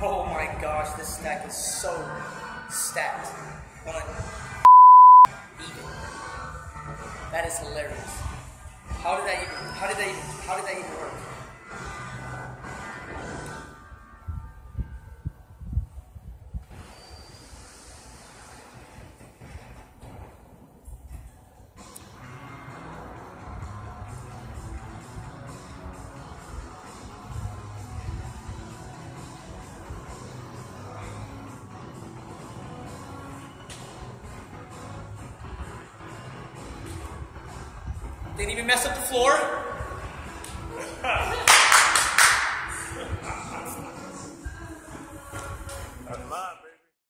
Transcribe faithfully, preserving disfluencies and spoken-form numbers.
Oh my gosh, this stack is so stacked. One. Even. That is hilarious. How did that even, how did that even, how did that even work? Didn't even mess up the floor.